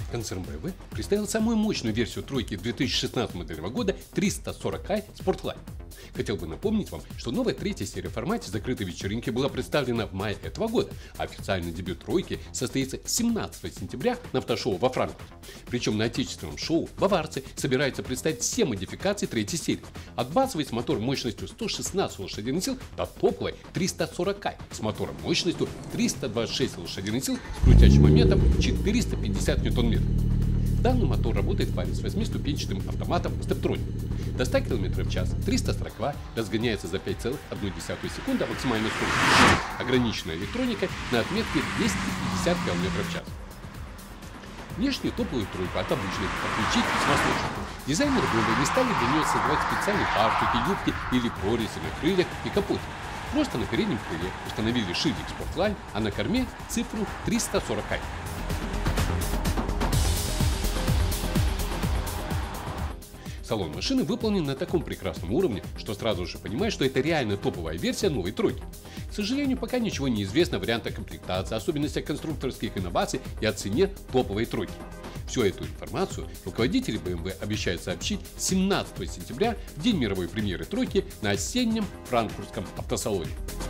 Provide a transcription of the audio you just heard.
Концерн BMW представил самую мощную версию тройки 2016 модельного года 340i Sportline. Хотел бы напомнить вам, что новая третья серия в формате закрытой вечеринки была представлена в мае этого года, а официальный дебют тройки состоится 17 сентября на автошоу во Франкфурте. Причем на отечественном шоу баварцы собираются представить все модификации третьей серии. От базовой с мотором мощностью 116 лошадиных сил до топовой 340i с мотором мощностью 326 лошадиных сил с крутящим моментом 450 ньютон-метров. Данный мотор работает в паре с 8-ступенчатым автоматом Steptronic. До 100 км в час 342 разгоняется за 5,1 секунды максимальной скоростью. Ограниченная электроника на отметке 250 км в час. Внешнюю топовую тройку от обычной отличить весьма. Дизайнеры BMW не стали для нее создавать специальные фартуки, юбки или прорези на крыльях и капоте. Просто на переднем крыле установили шильдик Sportline, а на корме цифру 340i. Салон машины выполнен на таком прекрасном уровне, что сразу же понимаешь, что это реально топовая версия новой тройки. К сожалению, пока ничего не известно о вариантах комплектации, особенностях конструкторских инноваций и о цене топовой тройки. Всю эту информацию руководители BMW обещают сообщить 17 сентября, в день мировой премьеры тройки, на осеннем франкфуртском автосалоне.